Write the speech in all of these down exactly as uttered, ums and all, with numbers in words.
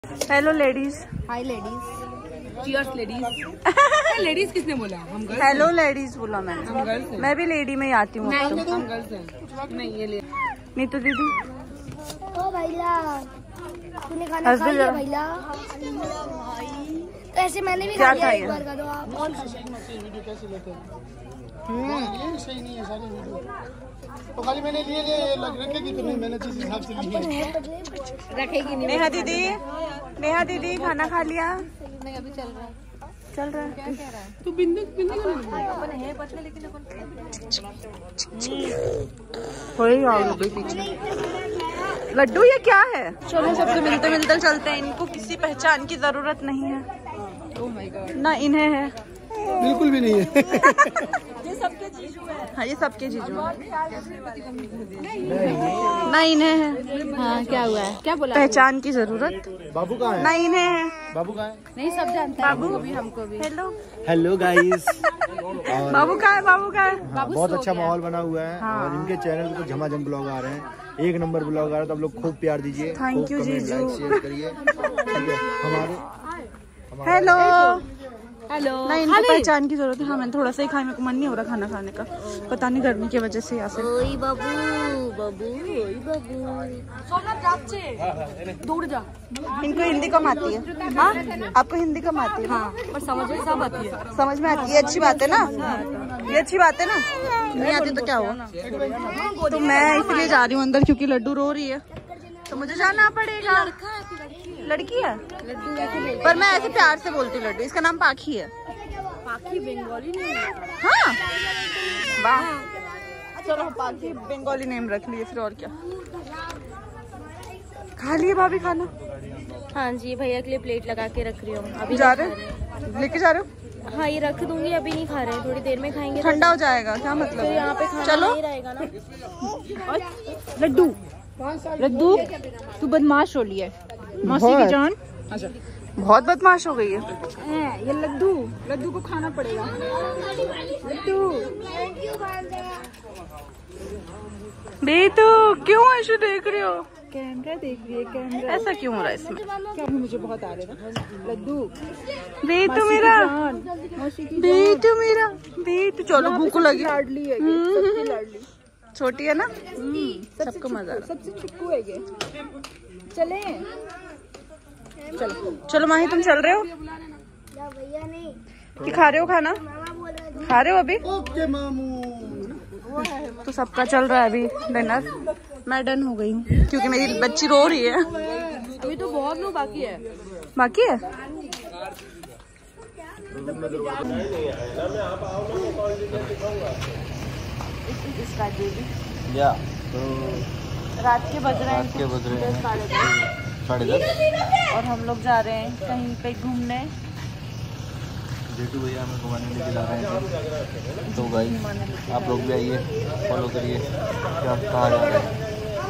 Hello ladies. Hi ladies. Cheers ladies. Ladies किसने बोला? हम गर्ल्स। हेलो लेडीज बोला मैंने। हम गर्ल्स हैं। मैं भी लेडी में ही आती हूँ। हम गर्ल्स हैं। नहीं ये ले। नीतू दीदी। ओ भैया तूने खाना खा लिया भैया? तो ऐसे मैंने भी क्या खा लिया, खाया? एक बार का दो आप। ये सही नहीं है सारी वीडियो तो खाली मैंने लिए लिए लग रखेगी तो नहीं, मैंने जिस हिसाब से लिए रखेगी नहीं। नेहा दीदी, नेहा दीदी खाना खा लिया? नहीं अभी चल रहा है। चल रहा है। क्या कह रहा है? तू बिंदु बिंदु का नहीं अपन है पतले लेकिन अपन थोड़ी और हो गई पीछे। लड्डू ये क्या है? चलो सबसे मिलते मिलते चलते हैं। इनको किसी पहचान की जरूरत नहीं है। Oh my god. ना इन्हें है। बिल्कुल भी नहीं है। ये सबके जीजू है। हाँ ये सबके जीजू है। ना इन्हें है। हाँ क्या हुआ है? क्या बोला? पहचान की जरूरत बाबू कहाँ है? ना इन्हें है। बाबू कहाँ है? नहीं सब जानते हैं। बाबू भी हमको भी। Hello hello guys. बाबू का है? बाबू का है? बहुत अच्छा माहौल बना हुआ है और इनके चैनल पे तो झमाझम ब्लॉग आ रहे हैं। एक नंबर ब्लॉग आ रहा है तो आप लोग खूब प्यार दीजिए। थैंक यू जीजू। लाइक शेयर करिए। ठीक है हमारे हेलो। हेलो। ना इनको पहचान की जरूरत है। हाँ मैंने थोड़ा सा ही खाया, मेरे को मन नहीं हो रहा खाना खाने का। पता नहीं गर्मी की वजह से यहाँ से। ओई बाबू बाबू ओई बाबू सोना जाचे दूर जा। इनको हिंदी कम आती है। हाँ आपको हिंदी कम आती है? हाँ पर समझ में सब आती है। समझ में आती है। अच्छी बात है ना, ये अच्छी बात है ना। नहीं आती तो क्या हुआ? तो मैं इसलिए जा रही हूँ अंदर क्योंकि लड्डू रो रही है तो मुझे जाना पड़ेगा। लड़की है पर मैं ऐसे प्यार से बोलती हूँ लड्डू। इसका नाम पाखी है। पाखी बंगाली नहीं है। हाँ वाह चलो पाखी बंगाली नेम रख लिए फिर और क्या। खा लिए भाभी खाना? हाँ जी भैया के लिए प्लेट लगा के रख रही हूँ। अभी जा रहे हो? लेके जा रहे हो? हाँ ये रख दूंगी, अभी नहीं खा रहे, थोड़ी देर में खाएंगे। ठंडा हो जाएगा क्या मतलब? फिर यहाँ पे खाना चलो नहीं रहेगा ना। लड्डू लड्डू तू बदमाश हो लिया है मौसी की जान। बहुत बदमाश हो गई है ये लड्डू लड्डू को खाना पड़ेगा। लड्डू बेतू क्यों ऐसे देख रही हो? कैमरा देख रही है कैमरा। ऐसा क्यों हो रहा है इसमें? क्या मुझे बहुत आ रहे ना लड्डू। बेतू मेरा, मौसी की बेतू मेरा, बेतू चलो भूख लगी। लाडली है ये, सबकी लाडली। छोटी है ना सबको मजा आ रहा। सबसे चिक्कू है ये। चले चलो चलो माही तुम चल रहे हो भैया नहीं कि खा रहे हो खाना? खा रहे हो अभी? ओके मामू। तो सबका चल रहा है अभी डिनर। मैं डन हो गई हूँ क्योंकि मेरी बच्ची रो रही है। अभी तो बहुत लोग बाकी है। बाकी है इसका बेबी। या तो रात के बज रहे रात के बज रहे हैं साढ़े दस साढ़े दस और हम लोग जा रहे हैं कहीं पे घूमने। जेठू भैया हमें घुमाने लेके जा रहे हैं तो भाई आप लोग भी आइए फॉलो करिए क्या कहा जा रहा है।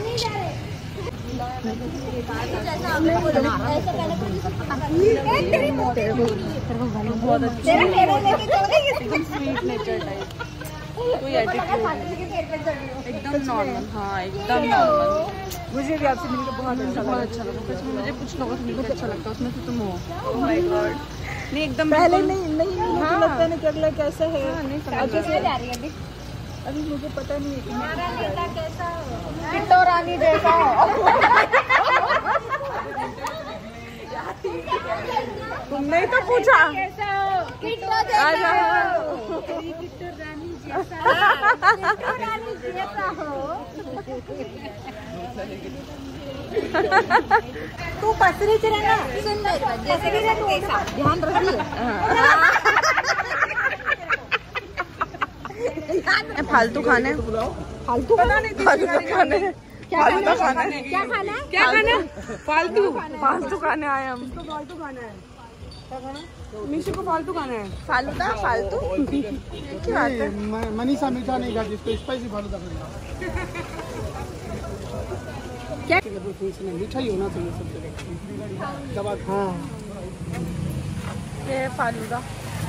बहुत अच्छी एकदम स्वीट नेचर टाइप, कोई एटीट्यूड एकदम नॉर्मल। हाँ एकदम नॉर्मल। मुझे भी आपसे मिलकर बहुत अच्छा बहुत अच्छा लगा। मुझे कुछ लोगों से मिलकर अच्छा लगता है, उसमें से तुम हो। ओह माय गॉड नहीं एकदम पहले बिल्कुल- नहीं नहीं मुझे हाँ। लगता नहीं कि अगला कैसा है। हाँ, नहीं समझ अब कैसे रहा। जा रही है अभी? अभी मुझे पता नहीं है कि मैं कहाँ जा रही हूँ। किट्टो रानी जैसा तुमने ही तो पूछा। आ जाओ। तू पसरी से रहना सुंदर जैसे भी रहती वैसा ध्यान रखिए। फालतू खाने फालतू पता नहीं फालतू खाने फालतू खाने क्या खाना है क्या खाना फालतू फालतू खाने आए हम। फालतू खाना है मीशू को फालतू खाना है। फालूदा फालतू क्या बात है? म- मनीषा मीठा नहीं खाती, इसको स्पाइसी फालूदा खाना। क्या मीठा ही होना चाहिए सब जगह। दबा हाँ ये फालूदा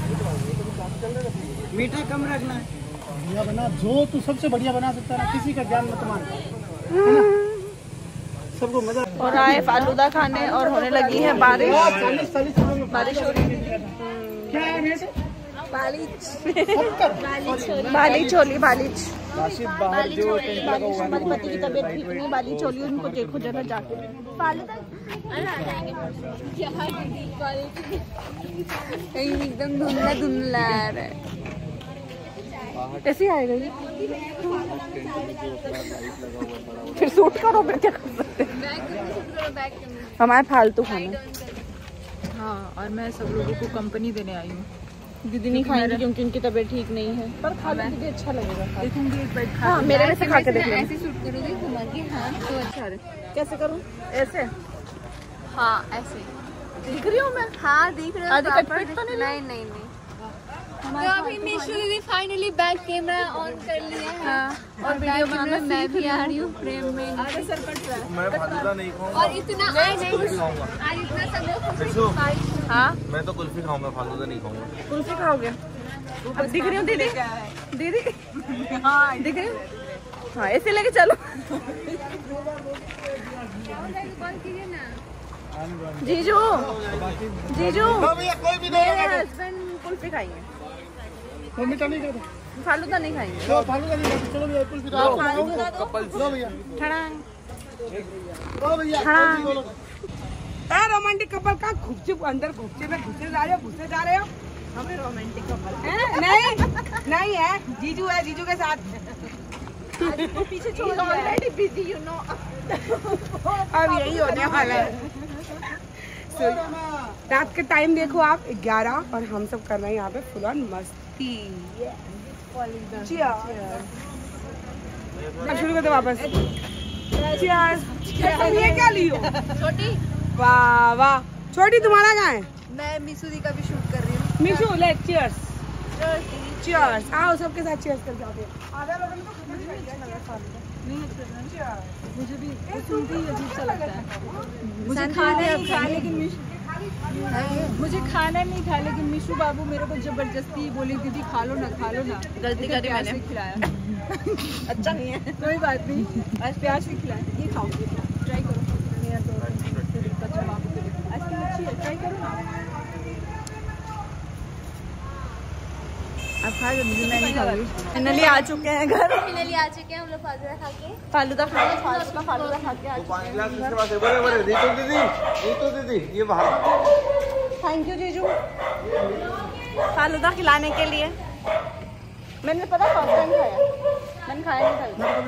मीठा कम रखना है। बढ़िया बना जो तू सबसे बढ़िया बना सकता है, किसी का ज्ञान मत मान, सबको मजा। और आए फालूदा खाने और होने लगी है बारिश। बारिश हो रही है। बालिच बाली छोली बालिच हमारे पति की तबीयत ठीक नहीं, बाली छोली उनको देखो जरा जाके। एकदम धुंधला धुंधला है, कैसी आएगा ये? फिर सूट करो, फिर क्या कर सकते हैं हमारे फालतू खाना। हाँ, और मैं सब लोगों को कंपनी देने आई हूँ। दीदी नहीं खाएंगी क्योंकि उनकी तबीयत ठीक नहीं है, पर खा लो दीदी, अच्छा लगेगा। देखूंगी एक बार खा। हाँ, मेरे में से खा के देख लेना। ऐसे शूट करोगी घुमा के? हाँ तो अच्छा है। कैसे करूँ? ऐसे? हाँ ऐसे दिख रही हूँ मैं? हाँ दिख रही हूँ। आधी कटपीट तो नहीं? नहीं नहीं नहीं। तो अभी मिशू दीदी फाइनली बैक कैमरा ऑन कर लिया है। हाँ, और वीडियो बनाना मैं भी आ रही हूँ फ्रेम में। मैं फालूदा नहीं खाऊंगा और इतना आज इतना सब लोग। हाँ, मैं तो कुल्फी खाऊंगा, फालूदा नहीं खाऊंगा। कुल्फी खाओगे? अब दिख रही हूँ दीदी? दीदी हाँ दिख रही हूँ। हाँ ऐसे लेके चलो। जीजू जीजू मेरे हस्बैंड कुल्फी खाएंगे, फालूदा नहीं खाएंगे। फालूदा नहीं खाते, चलो भैया कुल्फी खाओ। लो भैया, ठड़ांग लो भैया। रोमांटिक कपल का घुपचुप अंदर घुपचे में घुसे जा रहे हो घुसे जा रहे हो। हमें रोमांटिक कपल नहीं नहीं है, जीजू है, जीजू के साथ पीछे छोड़ ऑलरेडी बिजी यू नो। अब यही होने वाला है। So, रात का टाइम देखो आप ग्यारह, और हम सब कर रहे हैं यहाँ पे फुल ऑन मस्ती। Cheers। अब शुरू करते वापस। Cheers। ये क्या लियो? छोटी वाह वाह, छोटी तुम्हारा कहाँ है? मैं मिशू दी का भी शूट कर रही हूँ। मिशू ले cheers। Cheers। आओ सबके साथ cheers कर जाते हैं। आधा लोगों ने तो खत्म कर दिया लगा फालतू। मुझे भी सुनते ही अजीब सा लगता है। मुझे खाना नहीं था लेकिन मुझे खाना नहीं था, लेकिन मिशू बाबू मेरे को जबरदस्ती बोली दीदी खा लो ना खा लो ना। गलती करी मैंने, खिलाया। अच्छा नहीं है, कोई बात नहीं, आज प्यार से खिलाया। ये खाओ, ट्राई करो। मेरा तो अच्छी है, ट्राई करो ना। अब खा लो, मैं नहीं खाऊंगी। फाइनली आ चुके हैं घर। फाइनली आ चुके हैं हम लोग फालूदा खा के। फालूदा खा के फालूदा फालूदा खा के आ चुके पानी ग्लास इसके पास है, बड़े बड़े। रीतू दीदी, रीतू दीदी, ये बाहर। थैंक यू जीजू फालूदा खिलाने के लिए। मैंने पता फर्स्ट टाइम खाया, मैंने खाया नहीं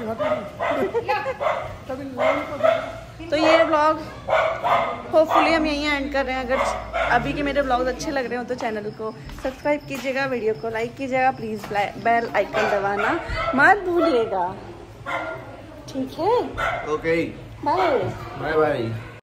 था। तो ये व्लॉग होपफुली हम यहीं एंड कर रहे हैं। अगर अभी के मेरे व्लॉग्स अच्छे लग रहे हो तो चैनल को सब्सक्राइब कीजिएगा, वीडियो को लाइक कीजिएगा, प्लीज़ बेल आइकन दबाना मत भूलिएगा, ठीक है? Okay, bye bye bye.